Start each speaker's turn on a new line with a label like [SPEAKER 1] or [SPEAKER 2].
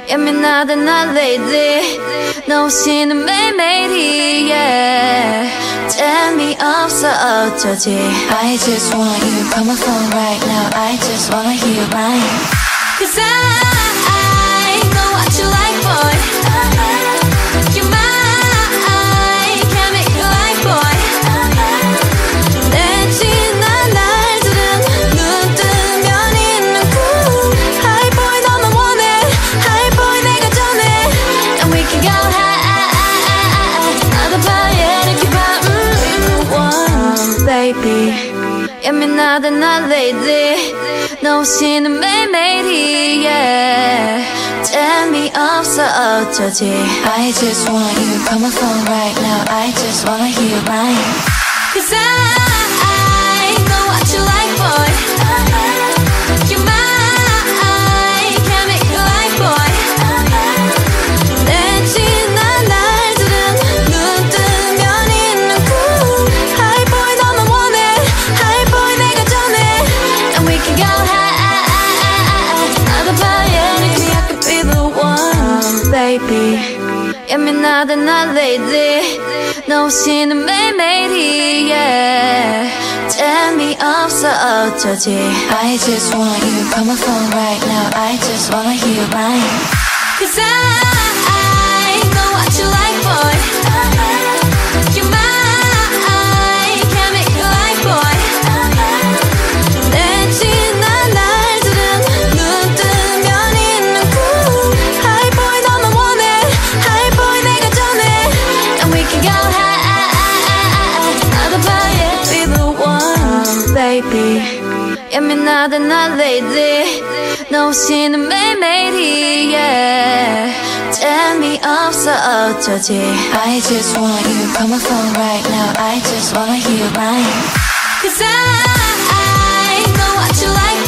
[SPEAKER 1] 예민하던 나 lady 너 없이는 매일매일이 yeah. 재미없어 어쩌지
[SPEAKER 2] I just want you, call my phone right now. I just wanna hear your line.
[SPEAKER 1] Cause I know what you like boy You're mine Can't make you like boy 내 지난 날들은 눈 뜨면 있는 cool HYPEBOY 너만 원해 HYPEBOY 내가 전해 And we can go high 나도 봐야 이렇게 봐 one baby 예민하던 나 lady 너 없이는 매일매일이 yeah. 재미없어 어쩌지
[SPEAKER 2] I just want you, call my phone right now. I just wanna hear your line.
[SPEAKER 1] Cause I know what you like boy You're mine Can't make you like boy 내 지난 날들은 눈 뜨면 있는 cool HYPEBOY 너만 원해 HYPEBOY 내가 전해 And we can go high 나도 봐야 이렇게 I could be the one baby 예민하던 나 lady 너 없이는 매일매일이 yeah. 재미없어 어쩌지
[SPEAKER 2] I just want you, call my phone right now. I just wanna hear your line.
[SPEAKER 1] Cause I know what you like boy You're mine Can't make you like boy 내 지난 날들은 눈 뜨면 있는 cool HYPEBOY 너만 원해 HYPEBOy 내가 전해 And we can go high 나도 봐야 be the one baby 예민하던 나 lady 너 없이는 매일매일이 yeah. 재미없어 어쩌지
[SPEAKER 2] I just want you, call my phone right now. I just wanna hear your line.
[SPEAKER 1] Cause I know what you like